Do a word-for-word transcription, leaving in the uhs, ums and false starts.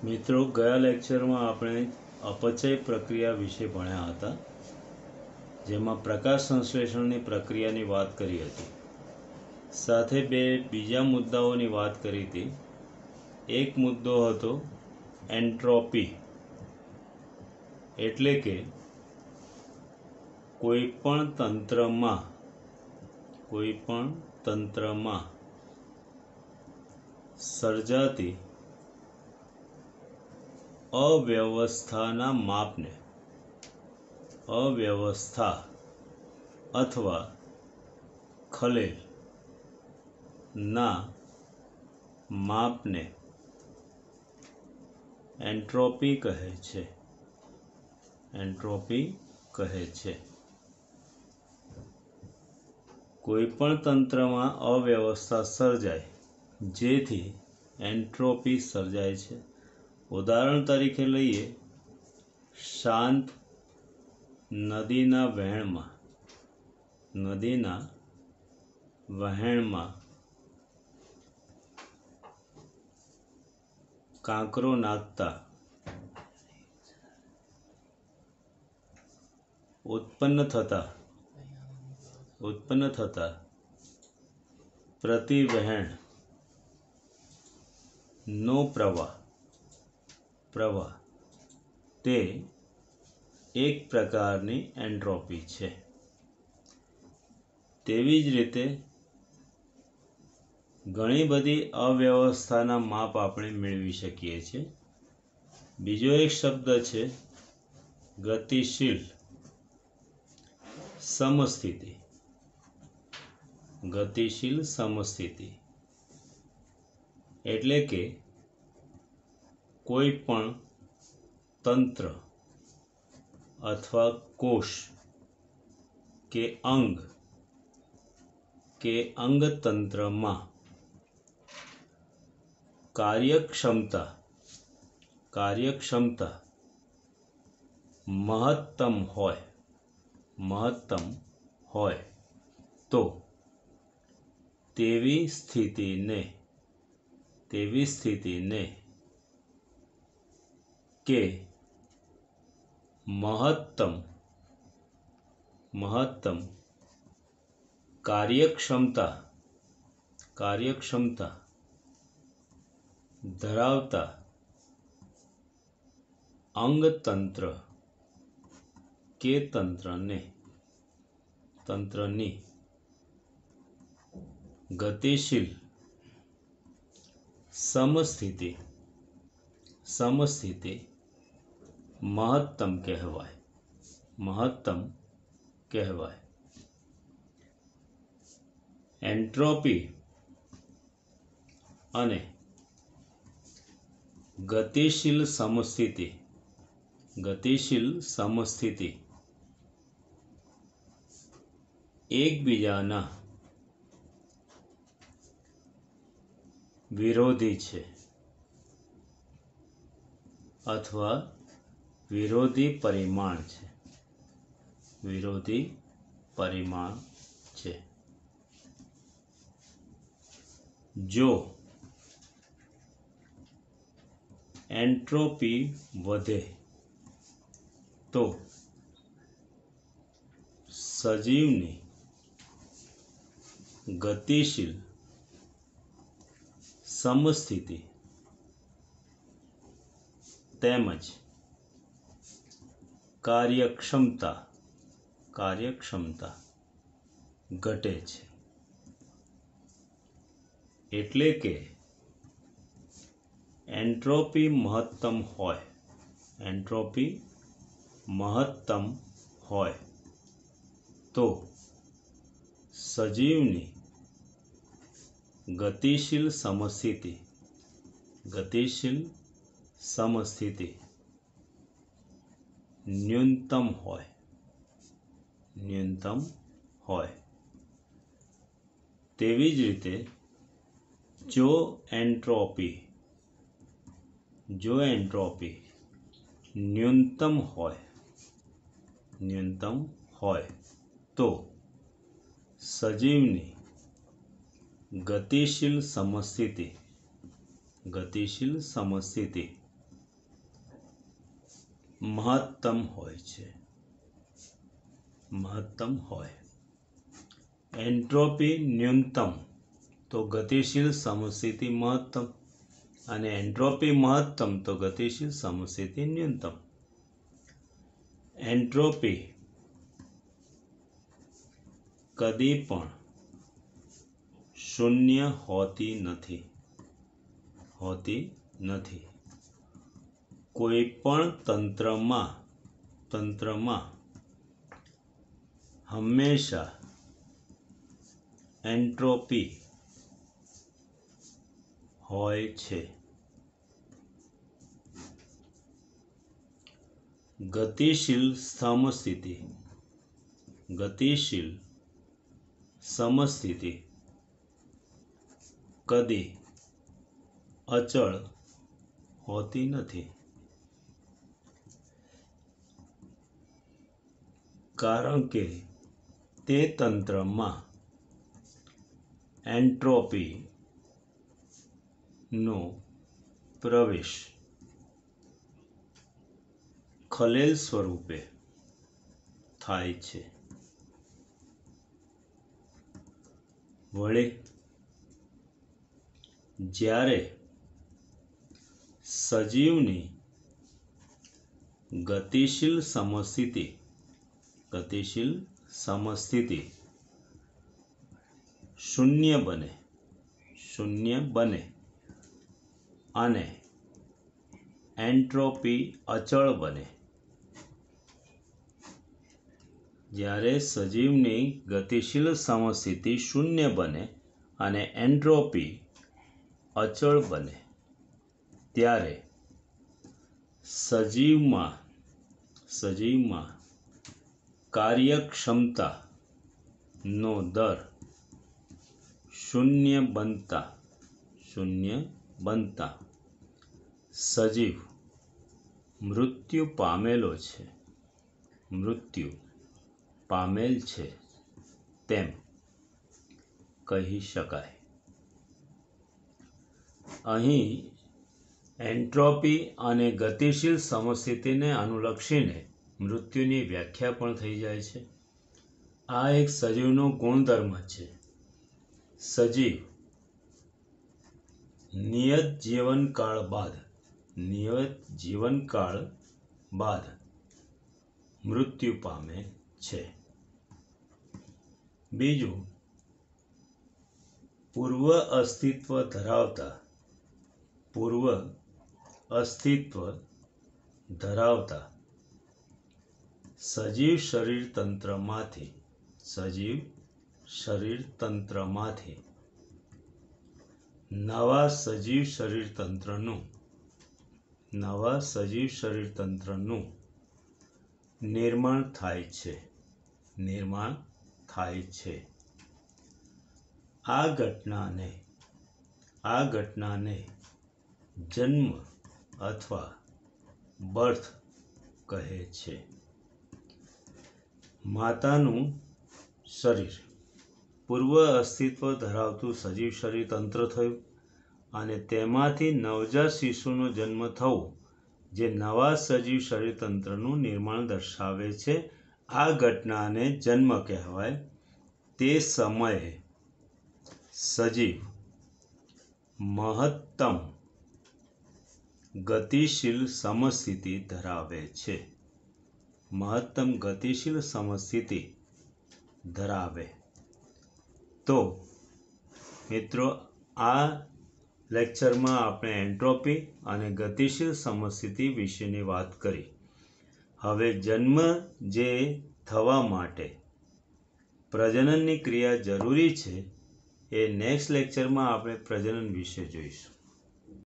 મિત્રો, ગયા લેક્ચરમાં આપણે અપચય પ્રક્રિયા વિશે ભણ્યા હતા, જેમાં પ્રકાશ સંશ્લેષણની પ્રક્રિયાની વાત કરી હતી. સાથે બે બીજા મુદ્દાઓની વાત કરી હતી. એક મુદ્દો હતો એન્ટ્રોપી, એટલે કે કોઈ પણ તંત્રમાં કોઈ પણ તંત્રમાં સર્જાતી અવ્યવસ્થાના માપને અવ્યવસ્થા અથવા ખલેલ ના માપને એન્ટ્રોપી કહે છે. એન્ટ્રોપી કહે છે. કોઈ પણ તંત્રમાં અવ્યવસ્થા સર્જાય જેથી એન્ટ્રોપી સર્જાય છે. ઉદાહરણ તરીકે લઈએ, શાંત નદીના વહેણમાં નદીના વહેણમાં કાંકરો નાખતા ઉત્પન્ન થતા ઉત્પન્ન થતા પ્રતિવહેણ નો પ્રવાહ પ્રવાહ તે એક પ્રકારની એન્ટ્રોપી છે. તેવી જ રીતે ઘણી બધી અવ્યવસ્થાના માપ આપણે મેળવી શકીએ છીએ. બીજો એક શબ્દ છે ગતિશીલ સમસ્થિતિ. ગતિશીલ સમસ્થિતિ એટલે કે કોઈ પણ તંત્ર અથવા કોષ કે અંગ કે અંગતંત્રમાં કાર્યક્ષમતા કાર્યક્ષમતા મહત્તમ હોય મહત્તમ હોય તો તેવી સ્થિતિને તેવી સ્થિતિને કે મહત્તમ મહત્તમ કાર્યક્ષમતા કાર્યક્ષમતા ધરાવતા અંગતંત્ર કે તંત્રને તંત્રની ગતિશીલ સમસ્થિતિ સમસ્થિતિ મહત્તમ કહેવાય મહત્તમ કહેવાય. એન્ટ્રોપી અને ગતિશીલ સમસ્થિતિ ગતિશીલ સમસ્થિતિ એકબીજાના વિરોધી છે અથવા વિરોધી પરિમાણ છે વિરોધી પરિમાણ છે. જો એન્ટ્રોપી વધે તો સજીવની ગતિશીલ સમસ્થિતિ તેમજ કાર્યક્ષમતા કાર્યક્ષમતા ઘટે છે. એટલે કે એન્ટ્રોપી મહત્તમ હોય એન્ટ્રોપી મહત્તમ હોય તો સજીવની ગતિશીલ સમસ્થિતિ ગતિશીલ સમસ્થિતિ ન્યૂનતમ હોય ન્યૂનતમ હોય. તેવી જ રીતે જો એન્ટ્રોપી જો એન્ટ્રોપી ન્યૂનતમ હોય ન્યૂનતમ હોય તો સજીવની ગતિશીલ સમસ્થિતિ ગતિશીલ સમસ્થિતિ મહત્તમ હોય છે, મહત્તમ હોય. એન્ટ્રોપી ન્યૂનતમ તો ગતિશીલ સમસ્થિતિ મહત્તમ, અને એન્ટ્રોપી મહત્તમ તો ગતિશીલ સમસ્થિતિ ન્યૂનતમ. એન્ટ્રોપી કદી પણ શૂન્ય હોતી નથી, હોતી નથી. કોઈ પણ તંત્રમાં તંત્રમાં હંમેશા એન્ટ્રોપી હોય છે. ગતિશીલ સમસ્થિતિ ગતિશીલ સમસ્થિતિ કદી અચળ હોતી નથી, કારણ કે તે તંત્રમાં એન્ટ્રોપીનો પ્રવેશ ખલેલ સ્વરૂપે થાય છે. વળી જ્યારે સજીવની ગતિશીલ સમસ્થિતિ ગતિશીલ સમસ્થિતિ શૂન્ય બને શૂન્ય બને અને એન્ટ્રોપી અચળ બને, જ્યારે સજીવની ગતિશીલ સમસ્થિતિ શૂન્ય બને અને એન્ટ્રોપી અચળ બને, ત્યારે સજીવમાં સજીવમાં કાર્યક્ષમતાનો દર શૂન્ય બનતા શૂન્ય બનતા સજીવ મૃત્યુ પામેલો છે મૃત્યુ પામેલ છે તેમ કહી શકાય. અહીં એન્ટ્રોપી અને ગતિશીલ સમસ્થિતિને અનુલક્ષીને મૃત્યુની વ્યાખ્યા પણ થઈ જાય છે. આ એક સજીવનો ગુણધર્મ છે. સજીવ નિયત જીવનકાળ બાદ નિયત જીવનકાળ બાદ મૃત્યુ પામે છે. બીજું, પૂર્વ અસ્તિત્વ ધરાવતા પૂર્વ અસ્તિત્વ ધરાવતા સજીવ શરીર તંત્રમાંથી સજીવ શરીર તંત્રમાંથી નવા સજીવ શરીર તંત્રનું નવા સજીવ શરીર તંત્રનું નિર્માણ થાય છે નિર્માણ થાય છે. આ ઘટનાને આ ઘટનાને જન્મ અથવા બર્થ કહે છે. માતાનું શરીર પૂર્વ અસ્તિત્વ ધરાવતું સજીવ શરીર તંત્ર થયું અને તેમાંથી નવજાત શિશુનો જન્મ થવો જે નવા સજીવ શરીર તંત્રનું નિર્માણ દર્શાવે છે. આ ઘટનાને જન્મ કહેવાય. તે સમયે સજીવ મહત્તમ ગતિશીલ સમસ્થિતિ ધરાવે છે મહત્તમ ગતિશીલ સમસ્થિતિ ધરાવે. તો મિત્રો, આ લેક્ચરમાં આપણે એન્ટ્રોપી અને ગતિશીલ સમસ્થિતિ વિશેની વાત કરી. હવે જન્મ જે થવા માટે પ્રજનનની ક્રિયા જરૂરી છે એ નેક્સ્ટ લેક્ચરમાં આપણે પ્રજનન વિશે જોઈશું.